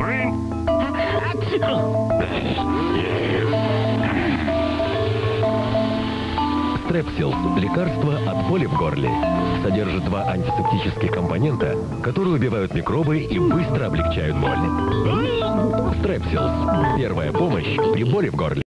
Стрепсилс – лекарство от боли в горле. Содержит 2 антисептических компонента, которые убивают микробы и быстро облегчают боль. Стрепсилс – первая помощь при боли в горле.